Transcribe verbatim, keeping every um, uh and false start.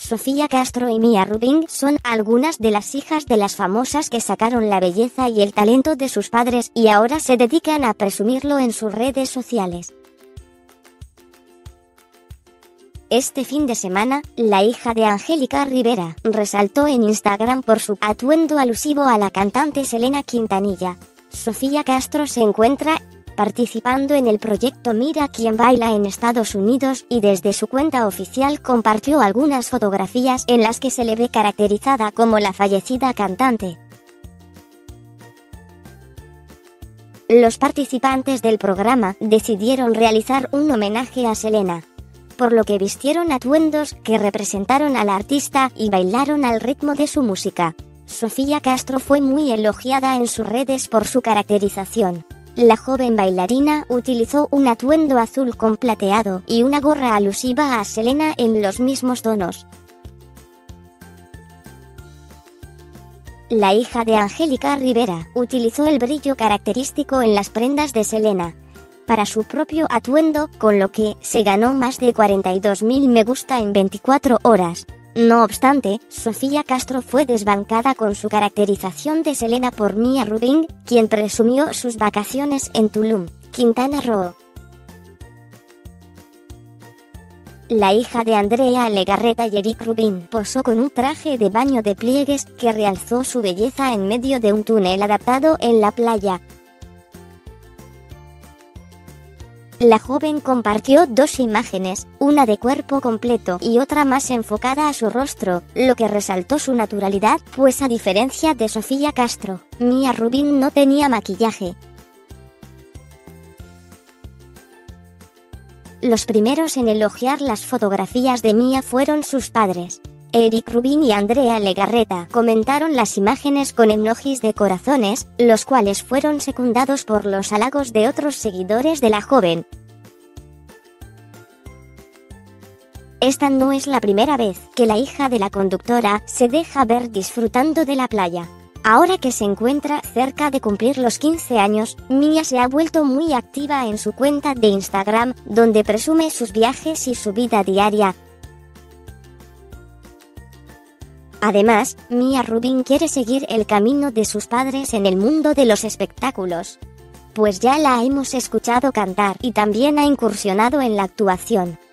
Sofía Castro y Mia Rubin son algunas de las hijas de las famosas que sacaron la belleza y el talento de sus padres y ahora se dedican a presumirlo en sus redes sociales. Este fin de semana, la hija de Angélica Rivera resaltó en Instagram por su atuendo alusivo a la cantante Selena Quintanilla. Sofía Castro se encuentra participando en el proyecto Mira quién baila en Estados Unidos y desde su cuenta oficial compartió algunas fotografías en las que se le ve caracterizada como la fallecida cantante. Los participantes del programa decidieron realizar un homenaje a Selena, por lo que vistieron atuendos que representaron a la artista y bailaron al ritmo de su música. Sofía Castro fue muy elogiada en sus redes por su caracterización. La joven bailarina utilizó un atuendo azul con plateado y una gorra alusiva a Selena en los mismos tonos. La hija de Angélica Rivera utilizó el brillo característico en las prendas de Selena para su propio atuendo, con lo que se ganó más de cuarenta y dos mil me gusta en veinticuatro horas. No obstante, Sofía Castro fue desbancada con su caracterización de Selena por Mia Rubin, quien presumió sus vacaciones en Tulum, Quintana Roo. La hija de Andrea Legarreta y Eric Rubin posó con un traje de baño de pliegues que realzó su belleza en medio de un túnel adaptado en la playa. La joven compartió dos imágenes, una de cuerpo completo y otra más enfocada a su rostro, lo que resaltó su naturalidad, pues a diferencia de Sofía Castro, Mia Rubin no tenía maquillaje. Los primeros en elogiar las fotografías de Mia fueron sus padres. Eric Rubin y Andrea Legarreta comentaron las imágenes con emojis de corazones, los cuales fueron secundados por los halagos de otros seguidores de la joven. Esta no es la primera vez que la hija de la conductora se deja ver disfrutando de la playa. Ahora que se encuentra cerca de cumplir los quince años, Mia se ha vuelto muy activa en su cuenta de Instagram, donde presume sus viajes y su vida diaria. Además, Mia Rubin quiere seguir el camino de sus padres en el mundo de los espectáculos, pues ya la hemos escuchado cantar y también ha incursionado en la actuación.